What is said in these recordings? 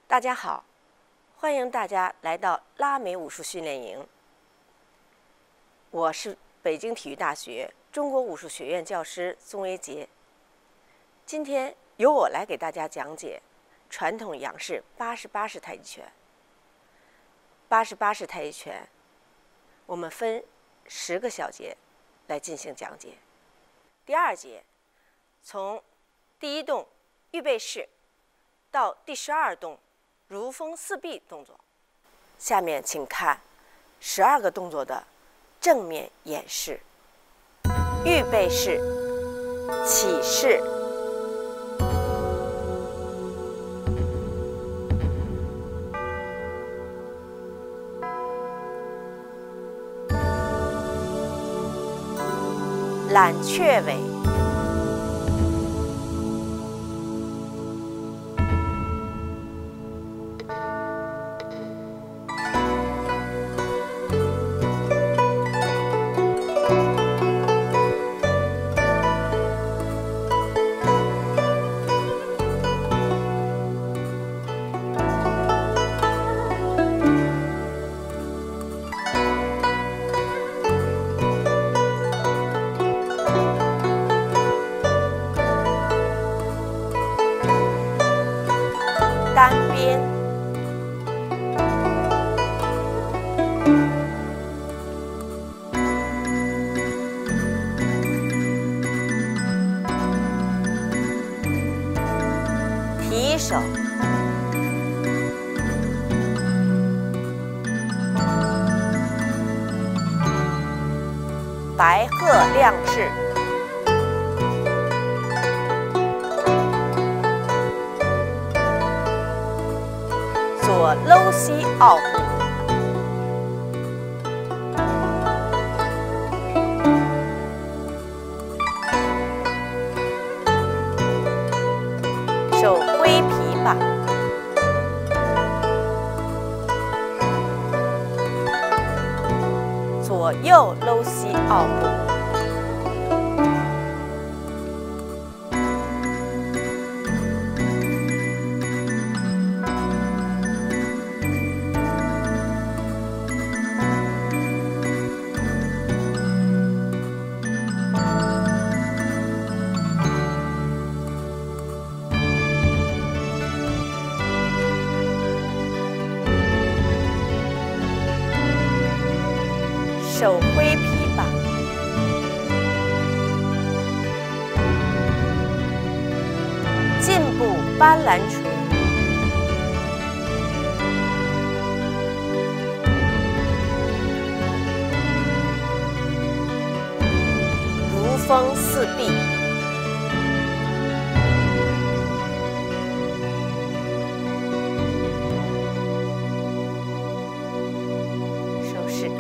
大家好，欢迎大家来到拉美武术训练营。我是北京体育大学中国武术学院教师宗维杰。今天由我来给大家讲解传统杨式88式太极拳。88式太极拳，我们分10个小节来进行讲解。第2节，从第1动预备式到第12动如风四臂动作。下面请看12个动作的正面演示。预备式、起势、揽雀尾、单边、提手、白鹤亮翅、左搂膝奥步、手挥琵琶、左右搂膝奥步、手挥琵琶、进步斑斓锤、如风四臂、手势。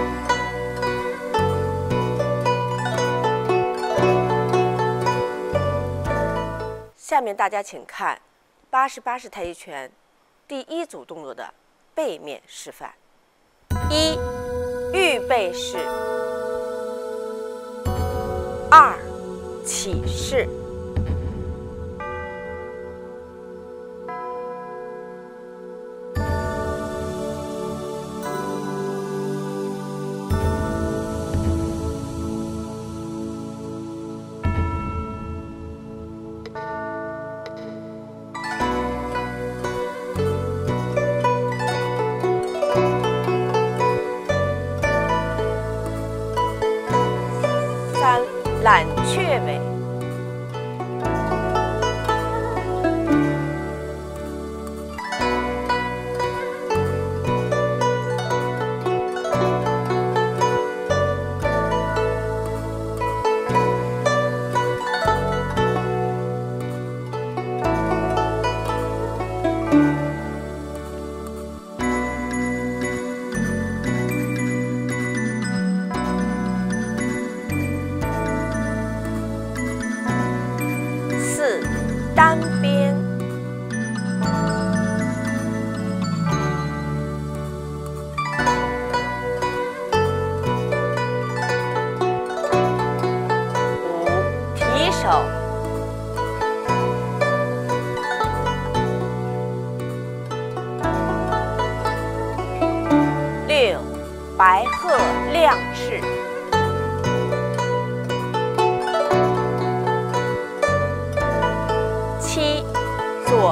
下面大家请看88式太极拳第1组动作的背面示范。1、预备式。2、起势。3、揽雀尾。4、单边。5、提手。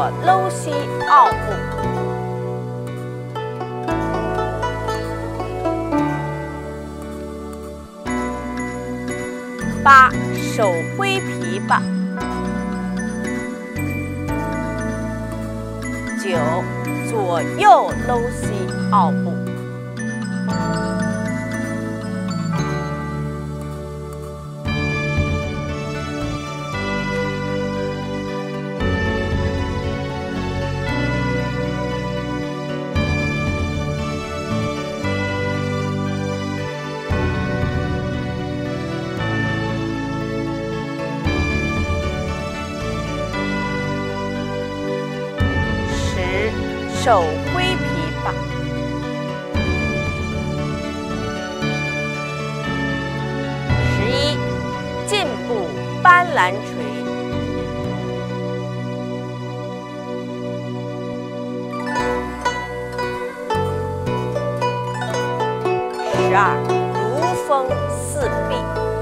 搂膝傲步。8手挥琵琶。9左右搂膝傲步。手挥琵琶。11进步斑斓垂。12如风似壁。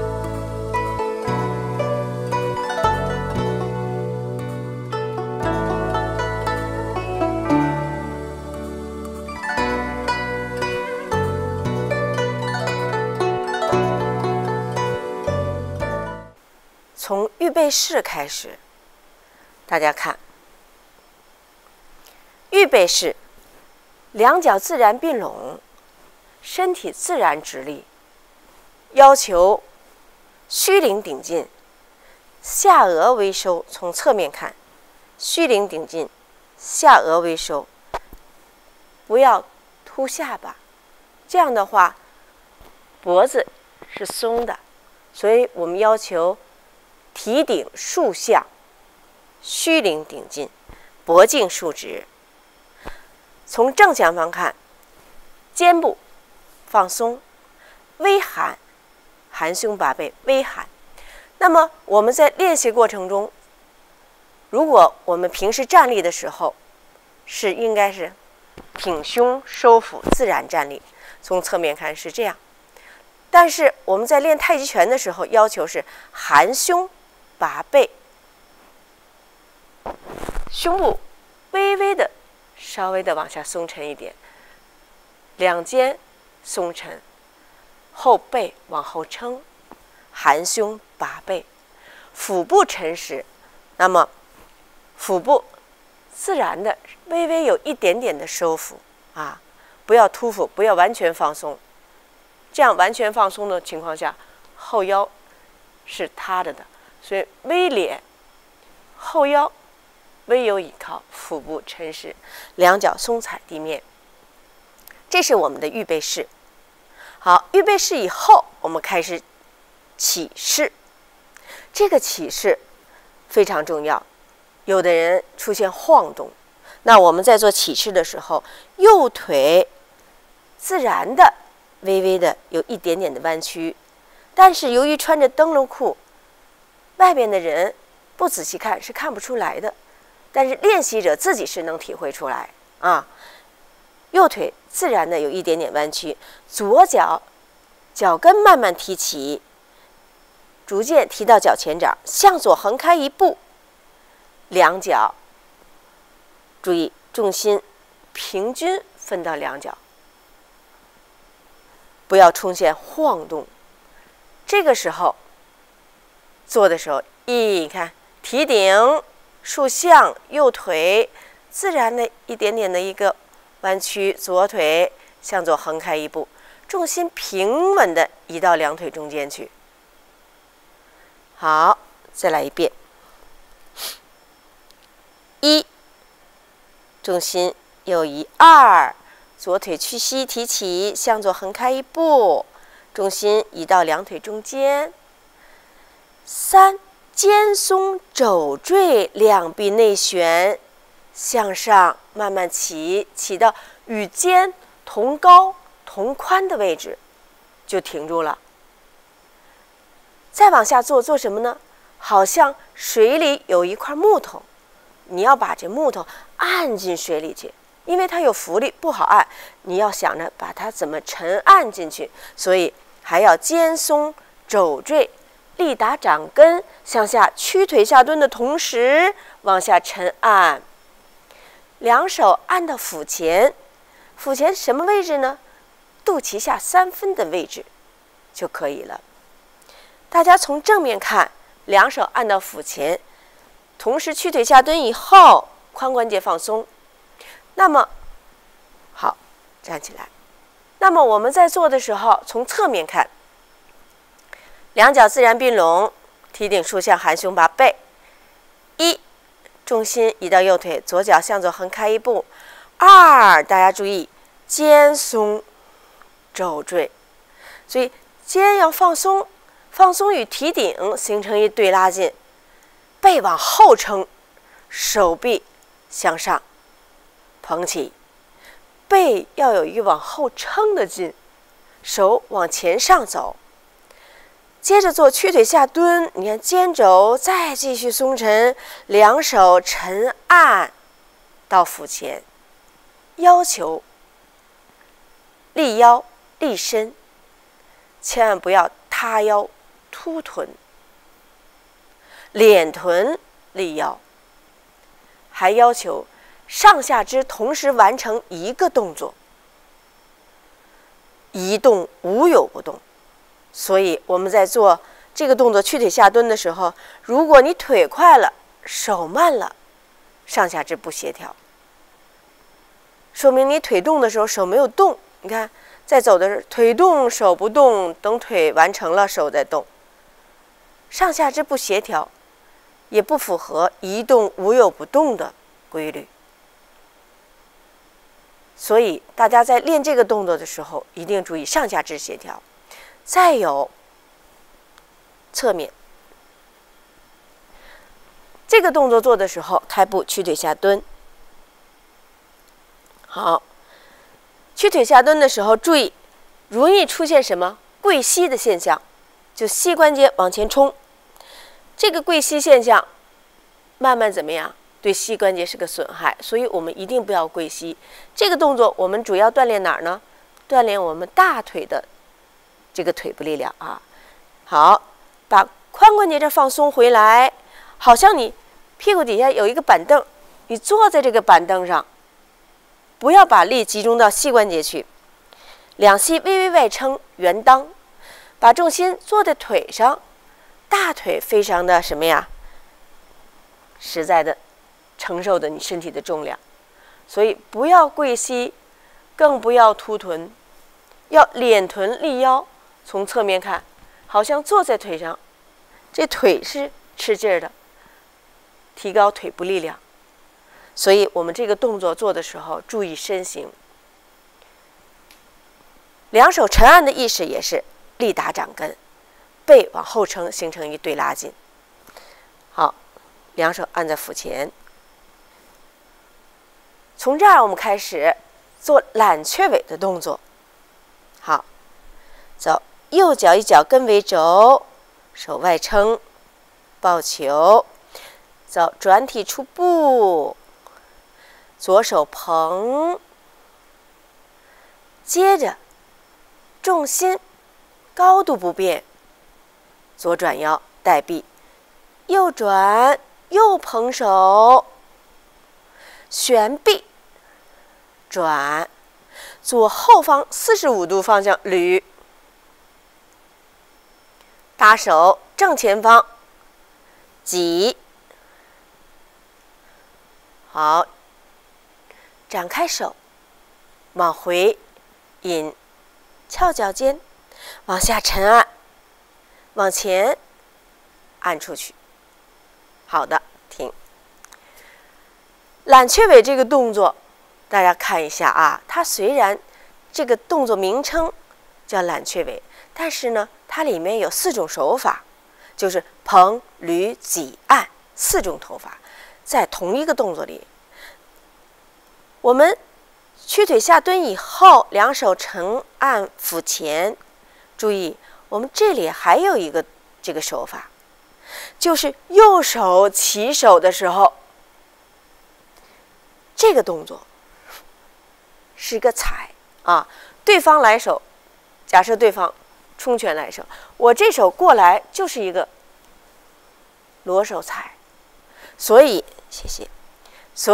从预备式开始，大家看，预备式，两脚自然并拢，身体自然直立，要求虚领顶进，下颚微收。从侧面看，虚领顶进，下颚微收，不要凸下巴，这样的话脖子是松的，所以我们要求提顶竖向，虚领顶进，脖颈竖直。从正前方看，肩部放松，微含，含胸拔背，微含。那么我们在练习过程中，如果我们平时站立的时候，应该是挺胸收腹，自然站立。从侧面看是这样，但是我们在练太极拳的时候，要求是含胸拔背，胸部微微的、稍微的往下松沉一点，两肩松沉，后背往后撑，含胸拔背，腹部沉实。那么腹部自然的微微有一点点的收腹啊，不要突腹，不要完全放松。这样完全放松的情况下，后腰是塌着的。所以微敛，后腰微有倚靠，腹部沉实，两脚松踩地面。这是我们的预备式。好，预备式以后，我们开始起势。这个起势非常重要，有的人出现晃动，那我们在做起势的时候，右腿自然的微微的有一点点的弯曲，但是由于穿着灯笼裤，外边的人不仔细看是看不出来的，但是练习者自己是能体会出来啊。右腿自然的有一点点弯曲，左脚脚跟慢慢提起，逐渐提到脚前掌，向左横开一步，两脚注意重心平均分到两脚，不要出现晃动。这个时候做的时候，你看提顶竖向，右腿自然的一点点的一个弯曲，左腿向左横开一步，重心平稳的移到两腿中间去。好，再来一遍。1，重心右移；2，左腿屈膝提起，向左横开一步，重心移到两腿中间。3，肩松肘坠，两臂内旋，向上慢慢起，起到与肩同高同宽的位置，就停住了。再往下做什么呢？好像水里有一块木头，你要把这木头按进水里去，因为它有浮力不好按，你要想着把它怎么沉按进去，所以还要肩松肘坠，力打掌根，向下屈腿下蹲的同时往下沉按， 两手按到腹前，腹前什么位置呢？肚脐下3分的位置就可以了。大家从正面看，两手按到腹前，同时屈腿下蹲以后，髋关节放松。那么，好，站起来。那么我们在做的时候，从侧面看，两脚自然并拢，提顶竖向，含胸拔背。1，重心移到右腿，左脚向左横开1步。2，大家注意，肩松，肘坠，所以肩要放松，放松与提顶形成一对拉劲，背往后撑，手臂向上捧起，背要有一个往后撑的劲，手往前上走。接着做屈腿下蹲，你看肩肘再继续松沉，两手沉按到腹前，要求立腰立身，千万不要塌腰凸臀，敛臀立腰，还要求上下肢同时完成一个动作，一动无有不动。所以我们在做这个动作屈腿下蹲的时候，如果你腿快了，手慢了，上下肢不协调，说明你腿动的时候手没有动。你看，在走的时候腿动手不动，等腿完成了手再动，上下肢不协调，也不符合一动无有不动的规律。所以大家在练这个动作的时候，一定注意上下肢协调。再有侧面，这个动作做的时候，开步屈腿下蹲。好，屈腿下蹲的时候，注意容易出现什么跪膝的现象，就膝关节往前冲。这个跪膝现象，慢慢怎么样？对膝关节是个损害，所以我们一定不要跪膝。这个动作我们主要锻炼哪儿呢？锻炼我们大腿的这个腿部力量啊。好，把髋关节这放松回来，好像你屁股底下有一个板凳，你坐在这个板凳上，不要把力集中到膝关节去，两膝微微外撑，圆裆，把重心坐在腿上，大腿非常的什么呀？实在的承受的你身体的重量，所以不要跪膝，更不要凸臀，要敛臀立腰。从侧面看，好像坐在腿上，这腿是吃劲儿的，提高腿部力量。所以我们这个动作做的时候，注意身形。两手沉按的意识也是力打掌根，背往后撑，形成一对拉筋。好，两手按在腹前。从这儿我们开始做揽雀尾的动作。好，走。右脚以脚跟为轴，手外撑，抱球，走，转体出步，左手捧，接着重心高度不变，左转腰带臂，右转，右捧手，旋臂，转，左后方45度方向捋。搭手正前方，挤，好，展开手，往回引，翘脚尖，往下沉按，往前按出去。好的，停。揽雀尾这个动作，大家看一下啊，它虽然这个动作名称叫揽雀尾，但是呢，它里面有4种手法，就是捧、捋、挤、按4种头法，在同一个动作里。我们屈腿下蹲以后，两手沉按腹前，注意，我们这里还有一个这个手法，就是右手起手的时候，这个动作是个踩啊，对方来手，假设对方冲拳来手，我这手过来就是一个裸手踩，所以谢谢，所以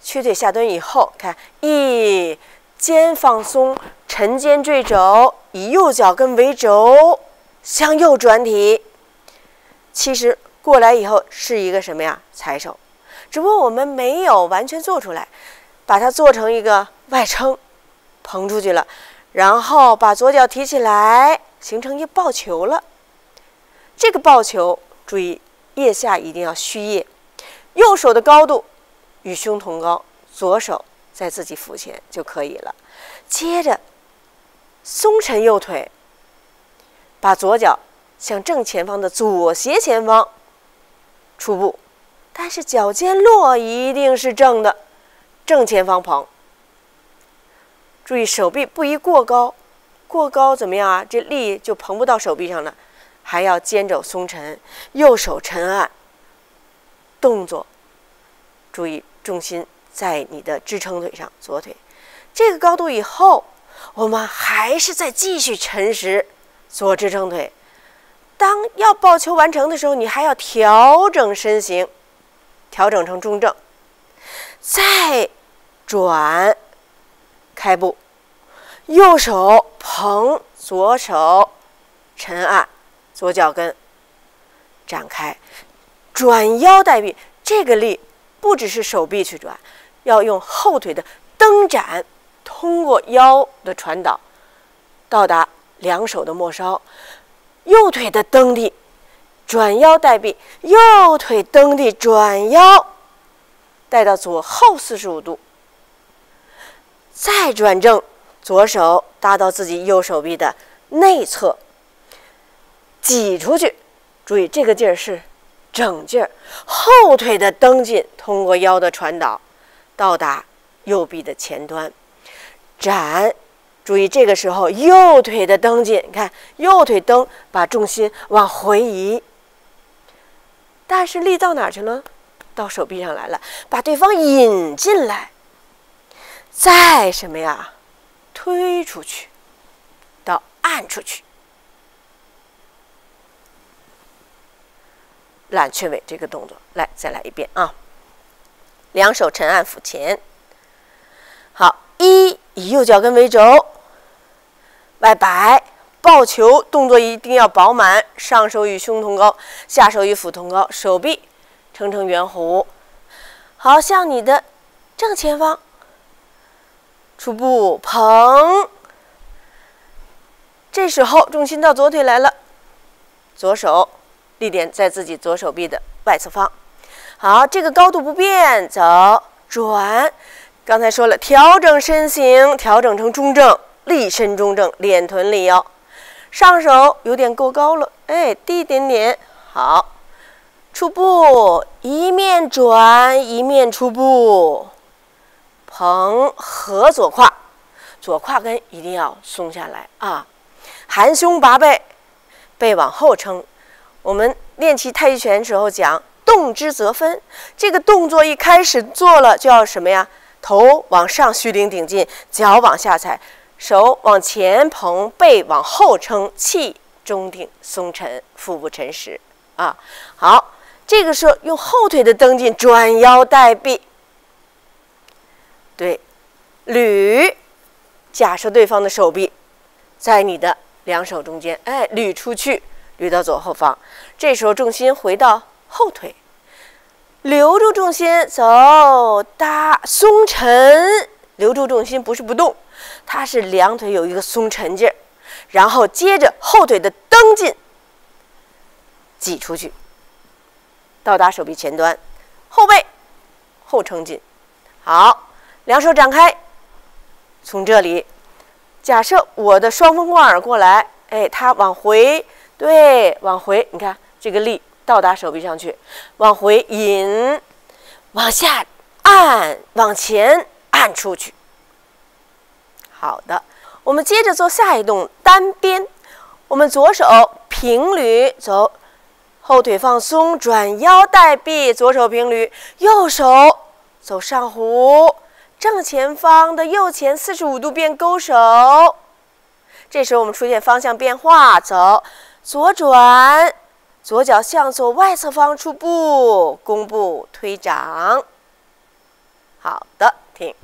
屈腿下蹲以后，看肩放松，沉肩坠肘，以右脚跟为轴，向右转体。其实过来以后是一个什么呀？踩手，只不过我们没有完全做出来，把它做成一个外撑，捧出去了，然后把左脚提起来，形成一个抱球了。这个抱球注意腋下一定要虚腋，右手的高度与胸同高，左手在自己腹前就可以了。接着松沉右腿，把左脚向正前方的左斜前方出步，但是脚尖落一定是正的，正前方捧。注意手臂不宜过高，过高怎么样啊？这力就捧不到手臂上了。还要肩肘松沉，右手沉按，动作注意重心在你的支撑腿上，左腿。这个高度以后，我们还是再继续沉实左支撑腿。当要抱球完成的时候，你还要调整身形，调整成中正，再转开步，右手捧，左手沉按，左脚跟展开，转腰带臂。这个力不只是手臂去转，要用后腿的蹬展，通过腰的传导到达两手的末梢。右腿的蹬地，转腰带臂，右腿蹬地转腰，带到左后45度，再转正，左手搭到自己右手臂的内侧，挤出去。注意这个劲儿是整劲儿，后腿的蹬进，通过腰的传导到达右臂的前端，展。注意这个时候右腿的蹬进，看右腿蹬，把重心往回移，但是力到哪儿去了？到手臂上来了，把对方引进来，再什么呀？推出去，到按出去。揽雀尾这个动作，来再来一遍啊！两手沉按腹前，好，以右脚跟为轴，外摆抱球动作一定要饱满，上手与胸同高，下手与腹同高，手臂撑成圆弧。好，向你的正前方出步捧，这时候重心到左腿来了，左手力点在自己左手臂的外侧方。好，这个高度不变，走转。刚才说了，调整身形，调整成中正，立身中正，脸臀立腰。上手有点够高了，低一点点。好，出步，一面转一面出步，捧合左胯，左胯跟一定要松下来啊。含胸拔背，背往后撑。我们练习太极拳时候讲动之则分，这个动作一开始做了就要什么呀？头往上虚领顶进，脚往下踩，手往前捧，背往后撑，气中定松沉，腹部沉实啊。好，这个时候用后腿的蹬进，转腰带臂，对，捋。假设对方的手臂在你的两手中间，捋出去，捋到左后方。这时候重心回到后腿，留住重心，走搭松沉，留住重心不是不动，它是两腿有一个松沉劲儿，然后接着后腿的蹬进，挤出去，到达手臂前端，后背后撑进。好，两手展开，从这里，假设我的双风贯耳过来，它往回，对，往回，你看这个力到达手臂上去，往回引，往下按，往前按出去。好的，我们接着做下一动单边。我们左手平捋，走，后腿放松，转腰带臂，左手平捋，右手走上弧，正前方的右前45度变勾手。这时候我们出现方向变化，走左转，左脚向左外侧方出步，弓步推掌。 好的，停。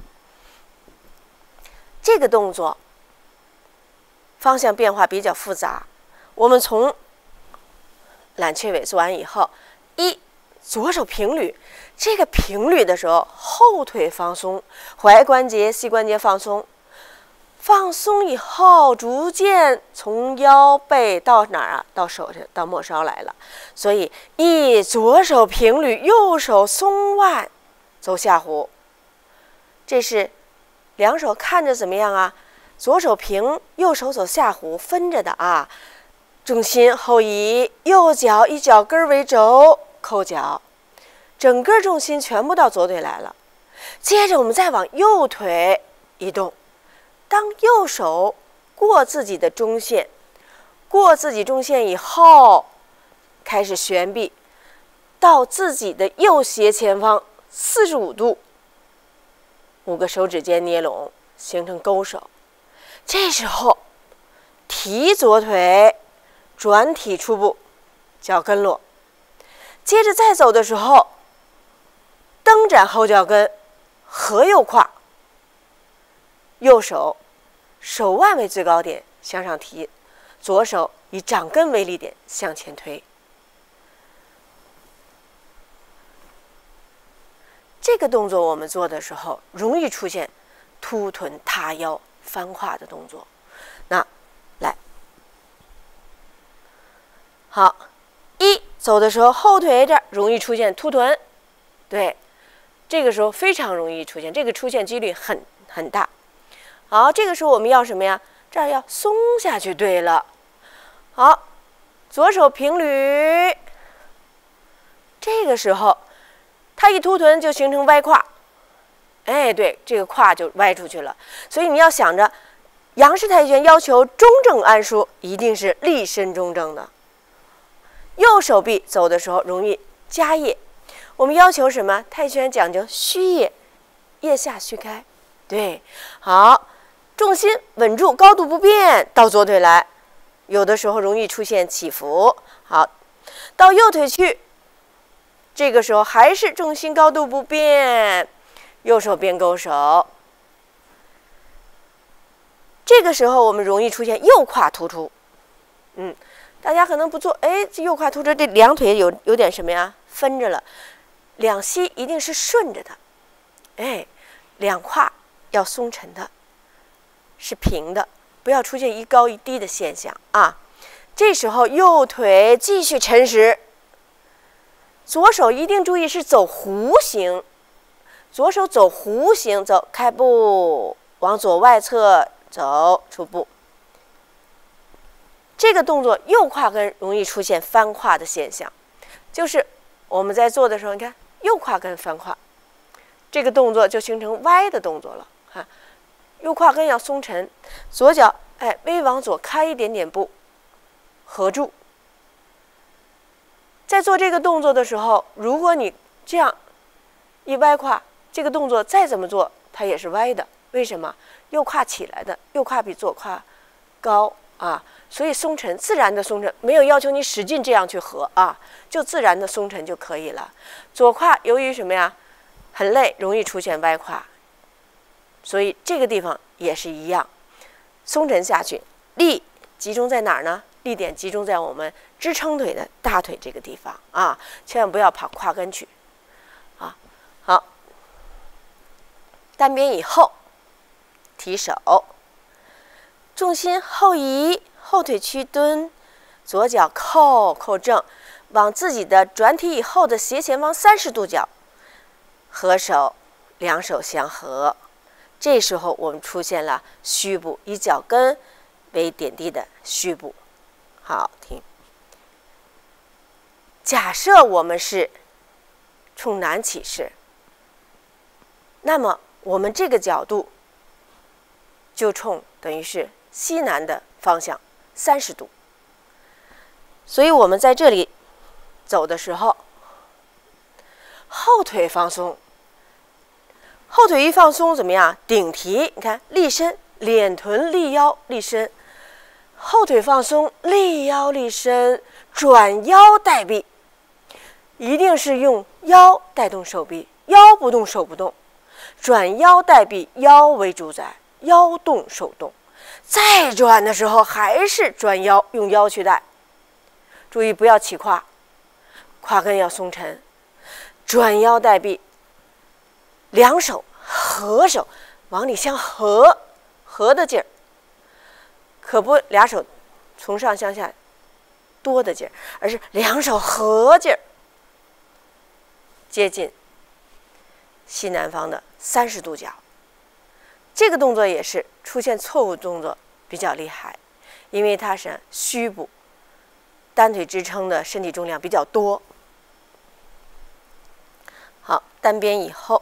这个动作方向变化比较复杂，我们从揽雀尾做完以后，左手平捋，这个平捋的时候，后腿放松，踝关节、膝关节放松，放松以后，逐渐从腰背到哪儿啊？到手到末梢来了。所以左手平捋，右手松腕，走下弧。这是两手看着怎么样啊？左手平，右手走下弧，分着的啊。重心后移，右脚以脚跟为轴，扣脚，整个重心全部到左腿来了。接着我们再往右腿移动，当右手过自己的中线，过自己中线以后，开始旋臂到自己的右斜前方45度，5个手指尖捏拢，形成勾手。这时候提左腿，转体出步，脚跟落。接着再走的时候，蹬展后脚跟，合右胯，右手手腕为最高点向上提，左手以掌根为力点向前推。这个动作我们做的时候，容易出现凸臀塌腰、翻胯的动作。那来，好，走的时候后腿这儿容易出现凸臀，对，这个时候非常容易出现，这个出现几率很大。好，这个时候我们要什么呀？这儿要松下去。对了，好，左手平捋，这个时候它一凸臀就形成歪胯，哎，对，这个胯就歪出去了。所以你要想着，杨氏太极拳要求中正安舒，一定是立身中正的。右手臂走的时候容易夹腋，我们要求什么？太极拳讲究虚腋，腋下虚开。对，好，重心稳住，高度不变，到左腿来。有的时候容易出现起伏。好，到右腿去，这个时候还是重心高度不变，右手边勾手。这个时候我们容易出现右胯突出。大家可能不做，哎，这右胯突出，这两腿有点什么呀？分着了，两膝一定是顺着的，哎，两胯要松沉的，是平的，不要出现一高一低的现象啊。这时候右腿继续沉实，左手一定注意是走弧形，左手走弧形，走开步，往左外侧走出步。这个动作右胯跟容易出现翻胯的现象，就是我们在做的时候，你看右胯跟翻胯，这个动作就形成歪的动作了哈。右胯跟要松沉，左脚微往左开一点点步，合住。在做这个动作的时候，如果你这样一歪胯，这个动作再怎么做它也是歪的。为什么？右胯起来的，右胯比左胯高啊。所以松沉，自然的松沉，没有要求你使劲这样去合啊，就自然的松沉就可以了。左胯由于什么呀？很累，容易出现歪胯，所以这个地方也是一样，松沉下去，力集中在哪儿呢？力点集中在我们支撑腿的大腿这个地方啊，千万不要跑胯跟去啊。好，单边以后，提手，重心后移。后腿屈蹲，左脚扣正，往自己的转体以后的斜前方30度角，合手，两手相合。这时候我们出现了虚步，以脚跟为点地的虚步。好，听。假设我们是冲南起势，那么我们这个角度就冲等于是西南的方向30度。所以我们在这里走的时候，后腿放松，后腿一放松怎么样？顶提，你看立身，脸臀立腰立身，后腿放松，立腰立身，转腰带臂，一定是用腰带动手臂，腰不动手不动。 转腰带臂，腰为主宰，腰动手动。再转的时候还是转腰，用腰去带。注意不要起胯，胯根要松沉。转腰带臂，两手合手往里相合的劲儿，可不俩手从上向下多的劲儿，而是两手合劲儿，接近西南方的30度角。这个动作也是出现错误动作比较厉害，因为它是虚部单腿支撑的身体重量比较多。好，单边以后，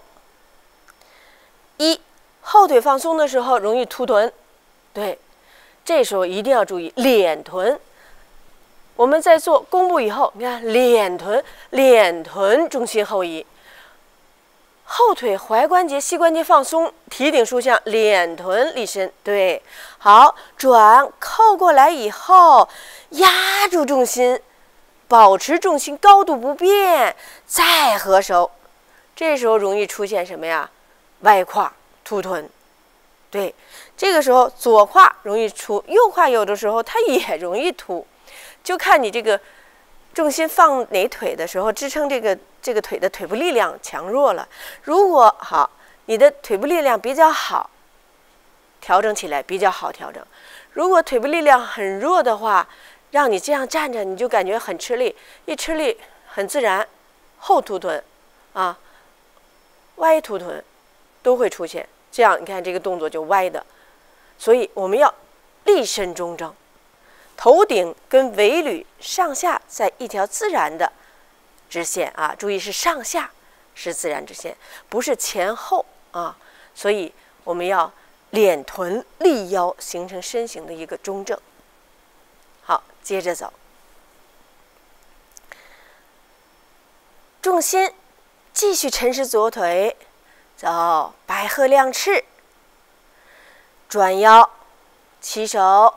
后腿放松的时候容易凸臀，对，这时候一定要注意敛臀。我们在做弓步以后，你看敛臀重心后移，后腿踝关节、膝关节放松，提顶竖向，敛臀立身。对，好，转扣过来以后，压住重心，保持重心高度不变，再合手。这时候容易出现什么呀？歪胯、凸臀。对，这个时候左胯容易凸，右胯有的时候它也容易凸，就看你这个重心放哪腿的时候，支撑这个腿的腿部力量强弱了。如果好，你的腿部力量比较好，调整起来比较好调整。如果腿部力量很弱的话，让你这样站着，你就感觉很吃力，一吃力很自然，后凸臀啊，歪凸臀都会出现。这样你看这个动作就歪的，所以我们要立身中正，头顶跟尾闾上下在一条自然的直线啊，注意是上下是自然直线，不是前后啊，所以我们要敛臀立腰，形成身形的一个中正。好，接着走，重心继续沉实左腿，走白鹤亮翅，转腰起手，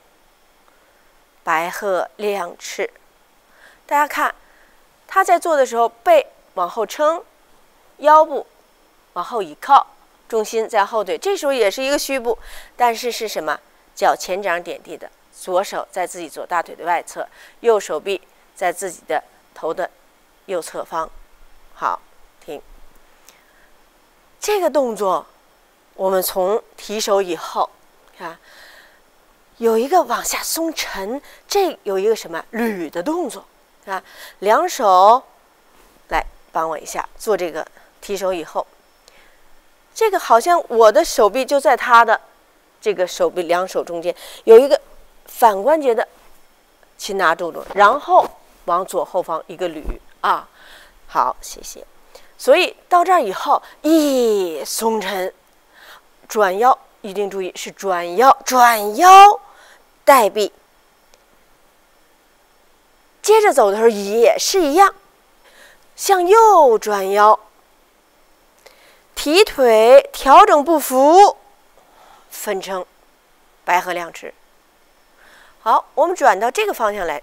白鹤亮翅。大家看他在做的时候，背往后撑，腰部往后倚靠，重心在后腿，这时候也是一个虚步，但是是什么？脚前掌点地的，左手在自己左大腿的外侧，右手臂在自己的头的右侧方。好，停。这个动作我们从提手以后，看有一个往下松沉，这有一个什么捋的动作啊？两手来帮我一下做这个提手以后，这个好像我的手臂就在他的这个手臂两手中间有一个反关节的擒拿动作，然后往左后方一个捋啊。好，谢谢。所以到这儿以后，一松沉，转腰一定注意是转腰带臂。接着走的时候也是一样，向右转腰，提腿调整步幅，分撑，白鹤亮翅。好，我们转到这个方向来，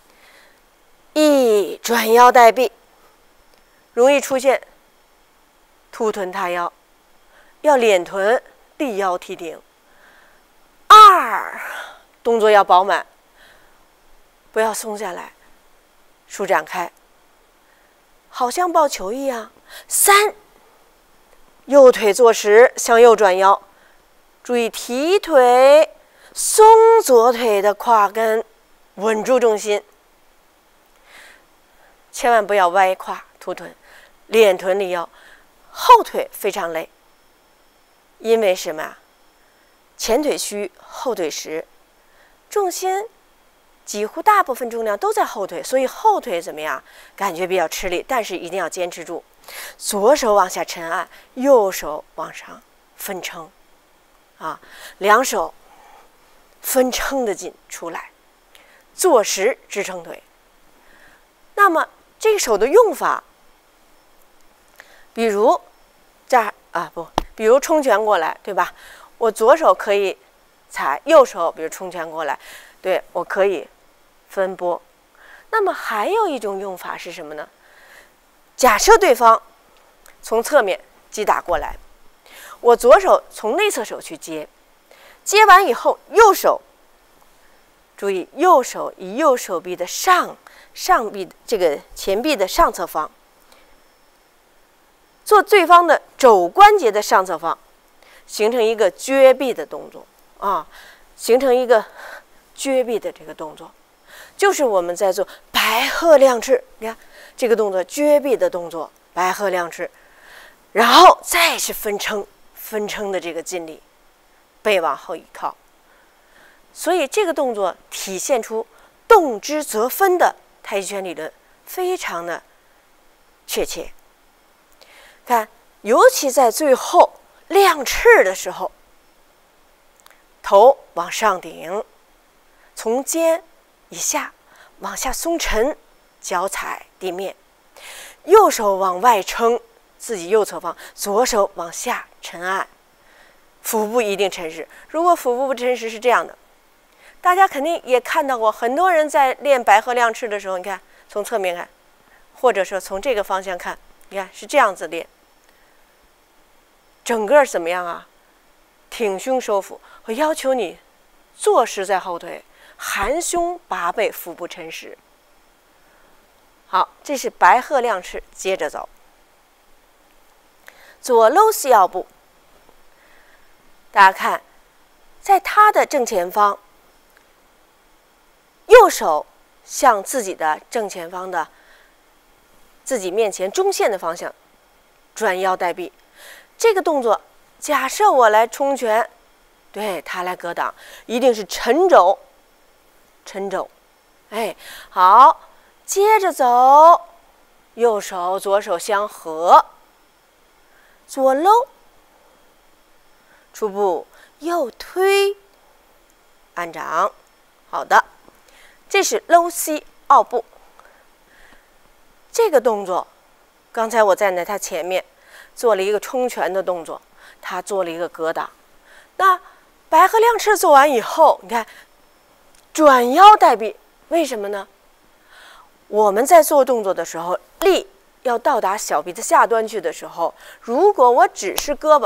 一转腰带臂，容易出现凸臀塌腰，要敛臀立腰提顶。二，动作要饱满，不要松下来，舒展开，好像抱球一样。三，右腿坐实，向右转腰，注意提腿，松左腿的胯根，稳住重心，千万不要歪胯凸臀，敛臀立腰。后腿非常累，因为什么呀？前腿虚，后腿实，重心几乎大部分重量都在后腿，所以后腿怎么样？感觉比较吃力，但是一定要坚持住。左手往下沉按，右手往上分撑，啊，两手分撑的劲出来，坐实支撑腿。那么这个手的用法，比如这儿啊不，比如冲拳过来，对吧？我左手可以踩，右手比如冲拳过来，对，我可以分拨。那么还有一种用法是什么呢？假设对方从侧面击打过来， 我左手从内侧手去接，接完以后，右手，注意右手以右手臂的上臂这个前臂的上侧方，做对方的肘关节的上侧方，形成一个撅臂的动作啊，形成一个撅臂的这个动作，就是我们在做白鹤亮翅。你看这个动作，撅臂的动作，白鹤亮翅，然后再是分撑的这个劲力，背往后一靠。所以这个动作体现出动之则分的太极拳理论，非常的确切。看，尤其在最后亮翅的时候，头往上顶，从肩以下往下松沉，脚踩地面，右手往外撑自己右侧方，左手往下沉按，腹部一定沉实。如果腹部不沉实是这样的，大家肯定也看到过，很多人在练白鹤亮翅的时候，你看从侧面看，或者说从这个方向看，你看是这样子练，整个怎么样啊？挺胸收腹。我要求你坐实在后腿，含胸拔背，腹部沉实。好，这是白鹤亮翅，接着走。左搂膝腰部，大家看，在他的正前方，右手向自己的正前方的自己面前中线的方向转腰带臂。这个动作，假设我来冲拳，对他来格挡，一定是沉肘，哎，好，接着走，右手左手相合，左搂，出步，右推，按掌。好的，这是搂膝拗步。这个动作，刚才我站在他前面做了一个冲拳的动作，他做了一个格挡。那白鹤亮翅做完以后，你看转腰带臂，为什么呢？我们在做动作的时候，力要到达小臂的下端去的时候，如果我只是胳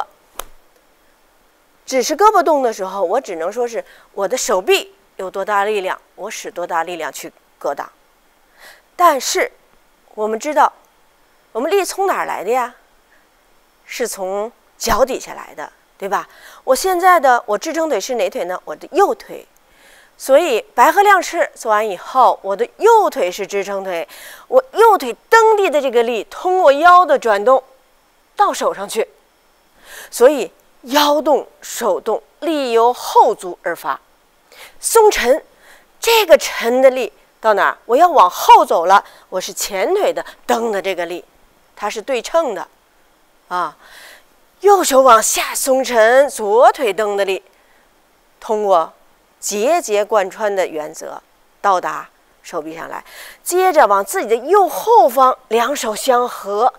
膊动的时候，我只能说是我的手臂有多大力量，我使多大力量去格挡。但是我们知道，我们力从哪儿来的呀？是从脚底下来的，对吧？我现在的我支撑腿是哪腿呢？我的右腿。所以白鹤亮翅做完以后，我的右腿是支撑腿，我右腿蹬地的这个力通过腰的转动到手上去，所以腰动手动，力由后足而发，松沉，这个沉的力到哪儿？我要往后走了，我是前腿的蹬的这个力，它是对称的啊。右手往下松沉，左腿蹬的力，通过节节贯穿的原则到达手臂上来，接着往自己的右后方，两手相合，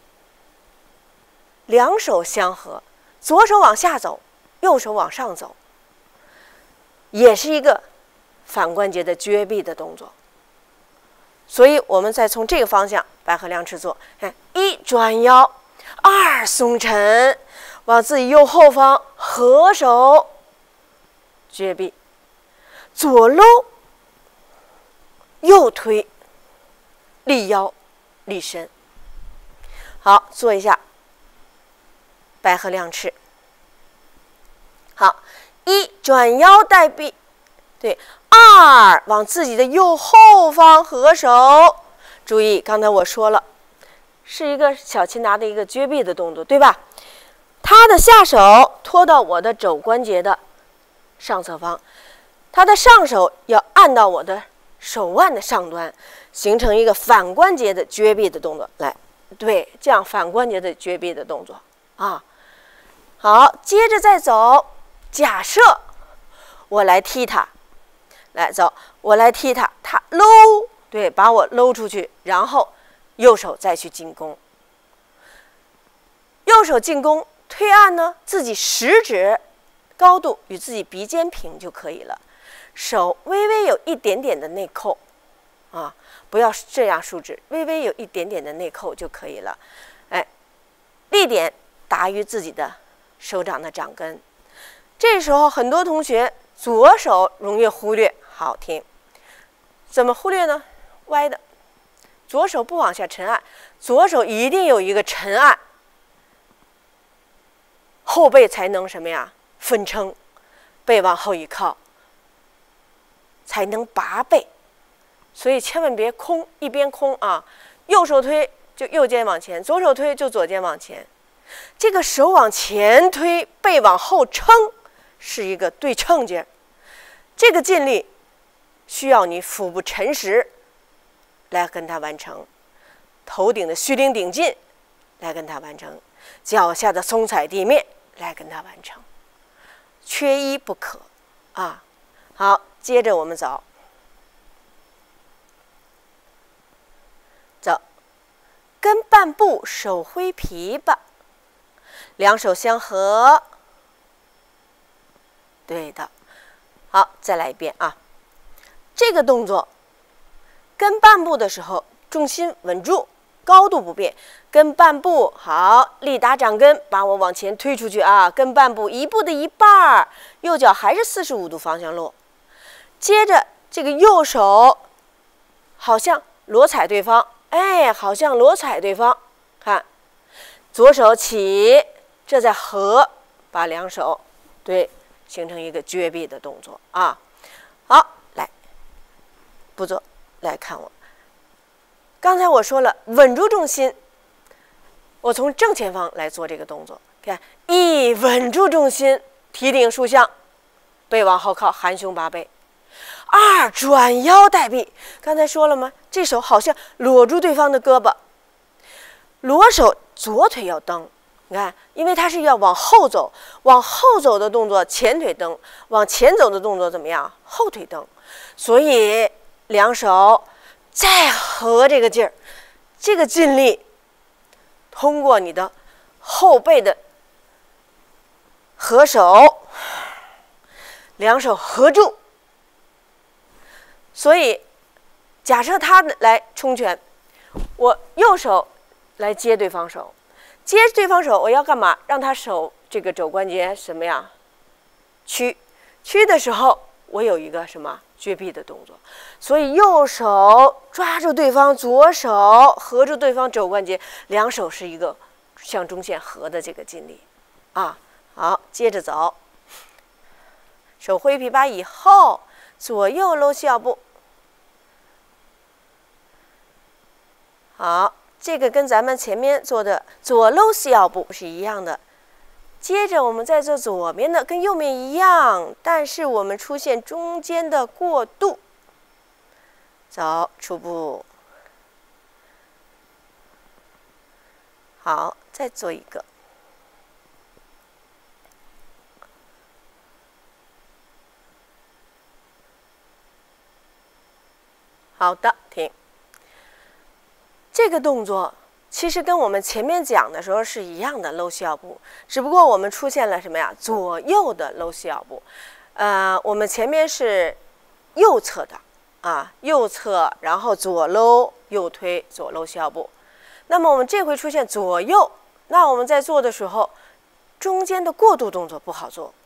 左手往下走，右手往上走，也是一个反关节的撅臂的动作。所以我们再从这个方向白鹤亮翅做，看，一转腰，二松沉，往自己右后方合手撅臂，左搂，右推，立腰，立身。好，做一下白鹤亮翅。好，一转腰带臂，对，二往自己的右后方合手。注意，刚才我说了，是一个小擒拿的一个撅臂的动作，对吧？他的下手拖到我的肘关节的上侧方，他的上手要按到我的手腕的上端，形成一个反关节的撅臂的动作。来，对，这样反关节的撅臂的动作啊。好，接着再走。假设我来踢他，来走，我来踢他，他搂，对，把我搂出去，然后右手再去进攻。右手进攻推按呢，自己食指高度与自己鼻尖平就可以了，手微微有一点点的内扣啊，不要这样竖指，微微有一点点的内扣就可以了。哎，力点达于自己的手掌的掌根。这时候很多同学左手容易忽略，好听，怎么忽略呢？歪的，左手不往下沉按，左手一定有一个沉按，后背才能什么呀？分撑，背往后一靠，才能拔背。所以千万别空，一边空啊，右手推就右肩往前，左手推就左肩往前。这个手往前推，背往后撑，是一个对称劲儿。这个劲力需要你腹部沉实来跟它完成，头顶的虚灵顶劲来跟它完成，脚下的松踩地面来跟它完成，缺一不可啊！好，接着我们走，跟半步手挥琵琶，两手相合，对的。好，再来一遍啊！这个动作跟半步的时候，重心稳住，高度不变。跟半步好，力打掌根，把我往前推出去啊！跟半步一步的一半，右脚还是45度方向落。接着这个右手好像裸踩对方，哎，好像裸踩对方。看，左手起，这再合，把两手对形成一个绝臂的动作啊！好，来，步骤来看我。刚才我说了，稳住重心，我从正前方来做这个动作。看，一稳住重心，提顶竖向，背往后靠，含胸拔背。二转腰带臂，刚才说了吗？这手好像裸住对方的胳膊，裸手左腿要蹬。你看，因为它是要往后走，往后走的动作前腿蹬，往前走的动作怎么样？后腿蹬。所以两手再合这个劲儿，这个劲力通过你的后背的合手，两手合住。所以假设他来冲拳，我右手来接对方手，接对方手我要干嘛？让他手这个肘关节什么呀？屈的时候，我有一个什么绝臂的动作。所以右手抓住对方，左手合住对方肘关节，两手是一个向中线合的这个劲力啊。好，接着走，手挥琵琶以后，左右搂膝腰部。好，这个跟咱们前面做的左搂膝腰部是一样的。接着我们再做左面的，跟右面一样，但是我们出现中间的过渡。走，出步。好，再做一个。好的，停。这个动作其实跟我们前面讲的时候是一样的，搂膝腰部，只不过我们出现了什么呀？左右的搂膝腰部。我们前面是右侧的啊，右侧，然后左搂右推，左搂膝腰部。那么我们这回出现左右，那我们在做的时候，中间的过渡动作不好做。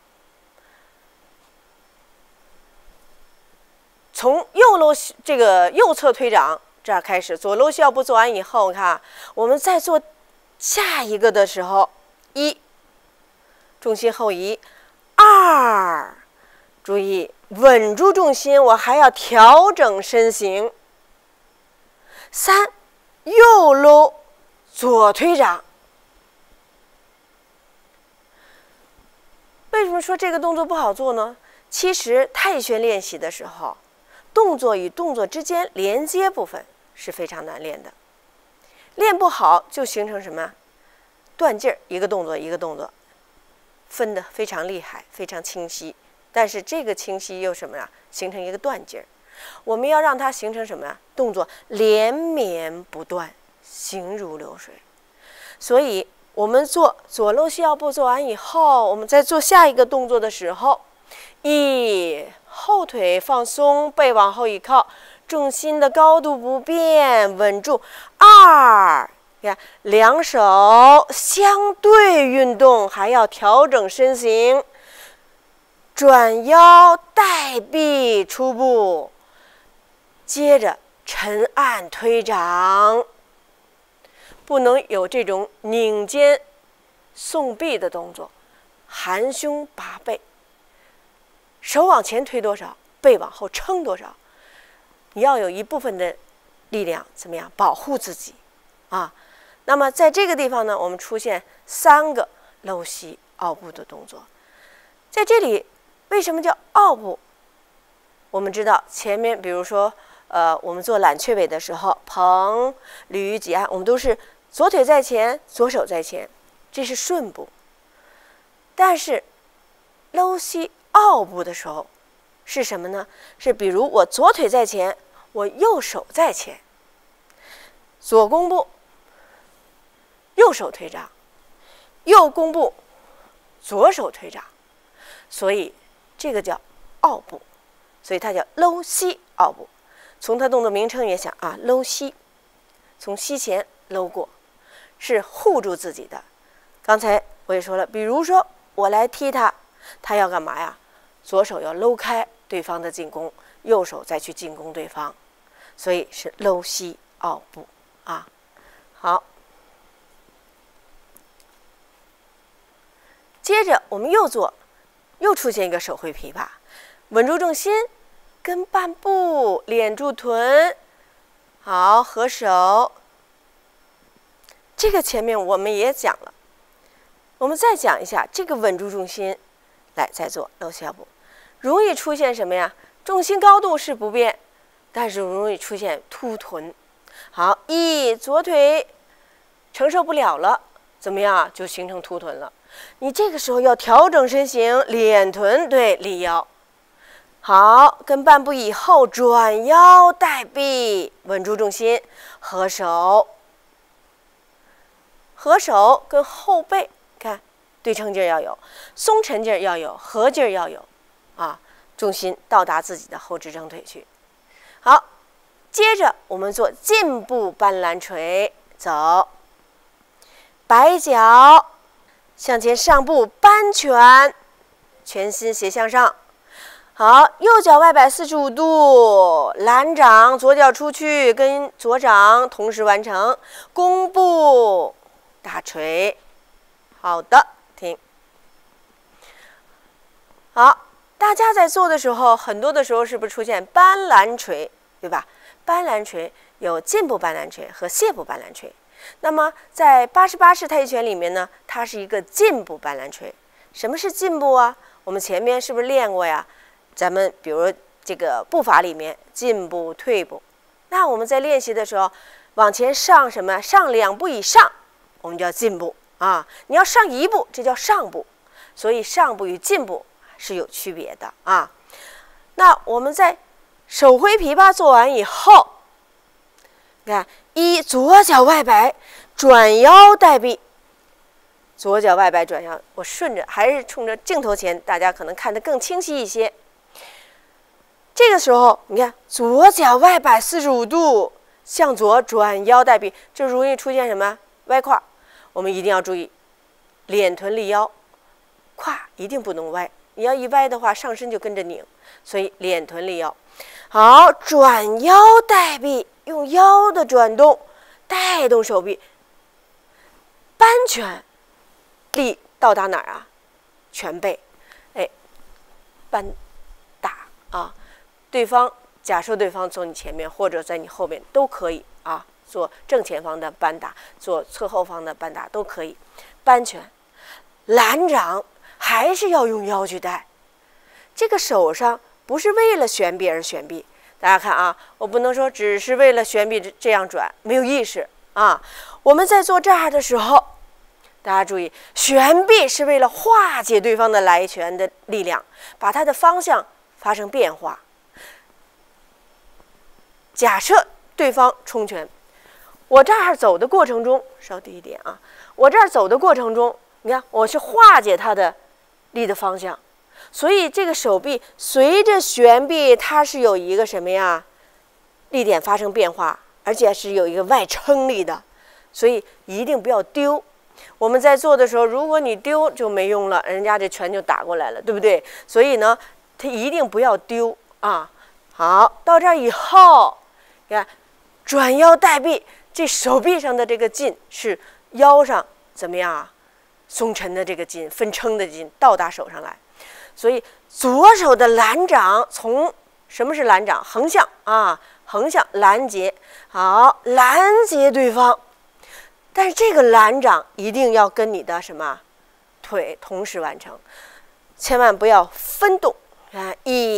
从右搂这个右侧推掌这儿开始，左搂膝腰部做完以后，看我们再做下一个的时候，一，重心后移；二，注意稳住重心，我还要调整身形；三，右搂左推掌。为什么说这个动作不好做呢？其实泰拳练习的时候，动作与动作之间连接部分是非常难练的，练不好就形成什么断劲儿，一个动作一个动作分得非常厉害，非常清晰。但是这个清晰又什么呀？形成一个断劲儿。我们要让它形成什么呀？动作连绵不断，形如流水。所以我们做左搂膝腰部做完以后，我们在做下一个动作的时候，一，后腿放松，背往后一靠，重心的高度不变，稳住；二， 你看，两手相对运动，还要调整身形，转腰带臂出步，接着沉按推掌，不能有这种拧肩送臂的动作，含胸拔背，手往前推多少，背往后撑多少，你要有一部分的力量怎么样保护自己啊？那么在这个地方呢，我们出现3个搂膝拗步的动作。在这里为什么叫拗步？我们知道前面比如说我们做揽雀尾的时候，捧、捋、挤按，我们都是左腿在前，左手在前，这是顺步。但是搂膝拗步的时候是什么呢？是比如我左腿在前，我右手在前，左弓步，右手推掌，右弓步，左手推掌，所以这个叫拗步，所以它叫搂膝拗步。从它动作名称也想啊，搂膝，从膝前搂过，是护住自己的。刚才我也说了，比如说我来踢他，他要干嘛呀？左手要搂开对方的进攻，右手再去进攻对方，所以是搂膝拗步啊。好，接着我们又出现一个手挥琵琶，稳住重心，跟半步，敛住臀，好，合手。这个前面我们也讲了，我们再讲一下这个稳住重心，来再做搂膝拗步。容易出现什么呀？重心高度是不变，但是容易出现凸臀。好，左腿承受不了了，怎么样啊？就形成凸臀了。你这个时候要调整身形，敛臀，对，立腰。好，跟半步以后转腰带臂，稳住重心，合手。合手跟后背，看对称劲儿要有，松沉劲儿要有，合劲儿要有啊，重心到达自己的后支撑腿去。好，接着我们做进步搬拦捶，走，摆脚向前上步搬拳，全心斜向上。好，右脚外摆45度，拦掌，左脚出去，跟左掌同时完成，弓步大捶。好的，停。好，大家在做的时候，很多的时候是不是出现搬拦捶，对吧？搬拦捶有进步搬拦捶和卸步搬拦捶。那么在88式太极拳里面呢，它是一个进步搬拦捶。什么是进步啊？我们前面是不是练过呀？咱们比如这个步法里面，进步、退步。那我们在练习的时候，往前上什么？上2步以上，我们叫进步啊。你要上1步，这叫上步。所以上步与进步是有区别的啊。那我们在手挥琵琶做完以后，你看，左脚外摆，转腰带臂。左脚外摆转腰，我顺着还是冲着镜头前，大家可能看得更清晰一些。这个时候，你看左脚外摆45度，向左转腰带臂，就容易出现什么歪胯。我们一定要注意，敛臀立腰，胯一定不能歪。你要一歪的话，上身就跟着拧，所以敛臀立腰。好，转腰带臂，用腰的转动带动手臂，搬拳，力到达哪儿啊？全背，哎，搬打啊。对方假设对方走你前面或者在你后面都可以啊，做正前方的扳打，做侧后方的扳打都可以。扳拳、拦掌还是要用腰去带。这个手上不是为了旋臂而旋臂，大家看啊，我不能说只是为了旋臂这样转，没有意识啊。我们在做这儿的时候，大家注意，旋臂是为了化解对方的来拳的力量，把它的方向发生变化。假设对方冲拳，我这儿走的过程中，稍低一点啊，我这儿走的过程中，你看我是化解它的力的方向，所以这个手臂随着旋臂，它是有一个什么呀？力点发生变化，而且是有一个外撑力的， 所以一定不要丢。我们在做的时候，如果你丢就没用了，人家这拳就打过来了，对不对？所以呢，它一定不要丢啊。好，到这儿以后，你看转腰带臂，这手臂上的这个劲是腰上怎么样啊？松沉的这个劲，分撑的劲到达手上来。所以左手的拦掌，从什么是拦掌？横向啊，横向拦截，好，拦截对方。但是这个拦掌一定要跟你的什么腿同时完成，千万不要分动。看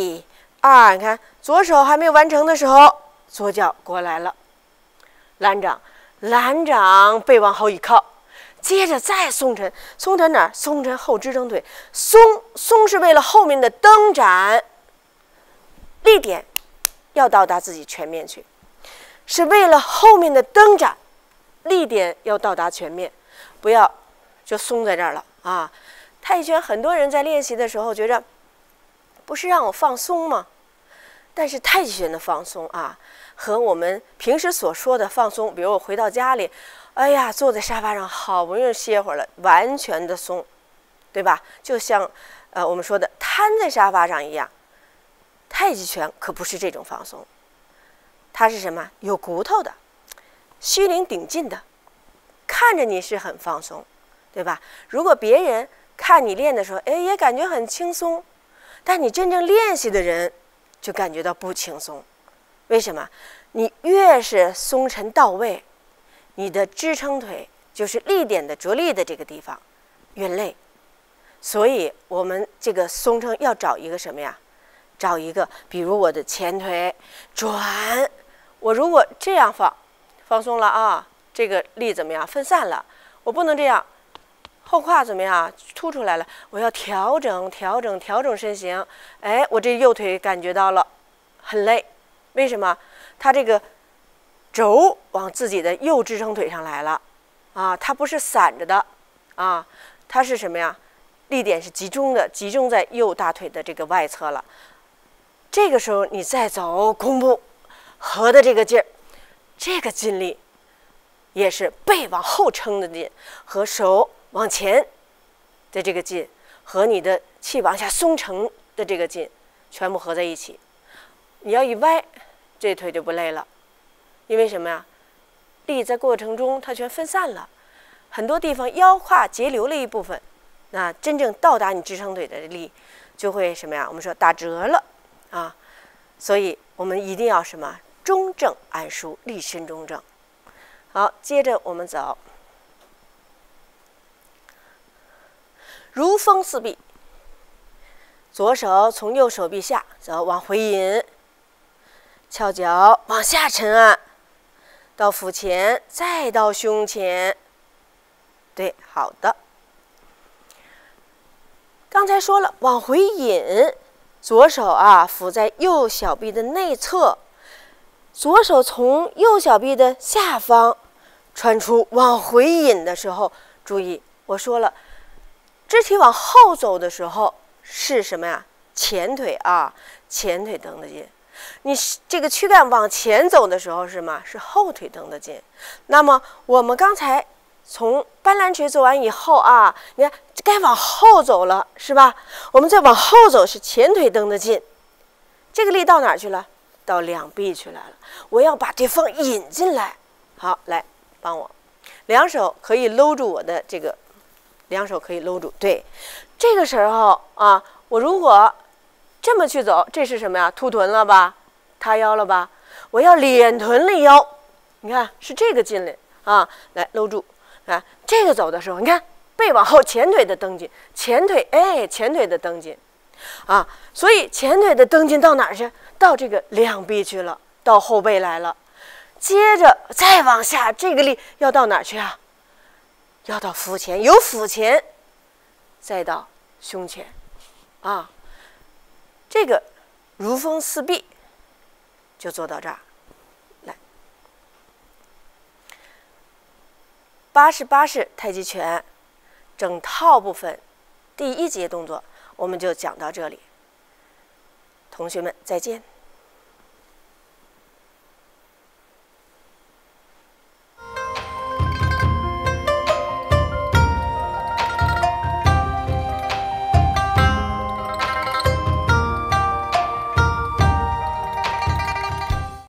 1、2，你看左手还没有完成的时候，左脚过来了，拦掌，拦掌背往后一靠，接着再松沉，松沉哪儿？松沉后支撑腿，松是为了后面的蹬展，力点要到达自己全面去，是为了后面的蹬展。力点要到达全面，不要就松在这儿了啊！太极拳很多人在练习的时候觉着，不是让我放松吗？但是太极拳的放松啊，和我们平时所说的放松，比如我回到家里，哎呀，坐在沙发上好不容易歇会儿了，完全的松，对吧？就像我们说的瘫在沙发上一样。太极拳可不是这种放松，它是什么？有骨头的。虚灵顶劲的，看着你是很放松，对吧？如果别人看你练的时候，哎，也感觉很轻松，但你真正练习的人就感觉到不轻松。为什么？你越是松沉到位，你的支撑腿就是力点的着力的这个地方越累。所以我们这个松撑要找一个什么呀？找一个，比如我的前腿转，我如果这样放松了啊，这个力怎么样？分散了，我不能这样，后胯怎么样？凸出来了，我要调整身形。哎，我这右腿感觉到了很累，为什么？它这个轴往自己的右支撑腿上来了啊，它不是散着的啊，它是什么呀？力点是集中的，集中在右大腿的这个外侧了。这个时候你再走弓步合的这个劲儿。这个劲力也是背往后撑的劲，和手往前的这个劲，和你的气往下松沉的这个劲，全部合在一起。你要一歪，这腿就不累了，因为什么呀？力在过程中它全分散了，很多地方腰胯节流了一部分，那真正到达你支撑腿的力就会什么呀？我们说打折了啊！所以我们一定要什么？中正安舒，立身中正。好，接着我们走，如风似壁。左手从右手臂下走，往回引，翘脚往下沉按，到腹前，再到胸前。对，好的。刚才说了，往回引，左手啊扶在右小臂的内侧。左手从右小臂的下方传出，往回引的时候，注意我说了，肢体往后走的时候是什么呀？前腿啊，前腿蹬的劲。你这个躯干往前走的时候是什么？是后腿蹬的劲。那么我们刚才从斑斓锤做完以后啊，你看该往后走了，是吧？我们再往后走是前腿蹬的劲，这个力到哪儿去了？到两臂去来了，我要把对方引进来。好，来帮我，两手可以搂住我的这个，两手可以搂住。对，这个时候啊，我如果这么去走，这是什么呀？凸臀了吧？塌腰了吧？我要脸臀立腰，你看是这个劲力啊，来搂住啊。这个走的时候，你看背往后，前腿的蹬劲，前腿前腿的蹬劲啊，所以前腿的蹬劲到哪儿去？到这个两臂去了，到后背来了。接着再往下，这个力要到哪儿去啊？要到腹前，由腹前再到胸前啊。这个如风似壁就做到这儿。来，88式太极拳整套部分第一节动作我们就讲到这里。同学们再见。